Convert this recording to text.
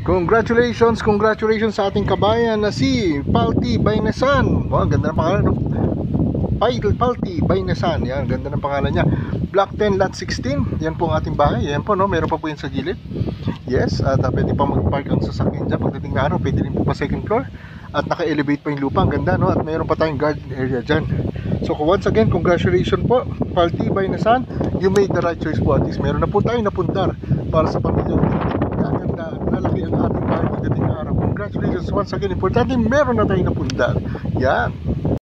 Congratulations, congratulations sa ating kabayan na si Palti Baynesan. Oh, ganda ng pangalan, no? Palti Baynesan. Yan, ganda ng pangalan niya. Block 10, lot 16. Yan po ang ating bahay. Yan po, no? Meron pa po yan sa gilid. Yes, at pwede pa mag-park ang sasakyan dyan. Pagdating na araw, pwede rin po pa second floor. At naka-elevate pa yung lupa. Ang ganda, no? At meron pa tayong garden area dyan. So once again, congratulations po, Palti Baynesan. You made the right choice po. At least meron na po tayong napundar para sa pamilya. Gaganda at lalaki ang ating bahay pagdating na araw. Congratulations once again. Importante, meron na tayong napundar. Yan.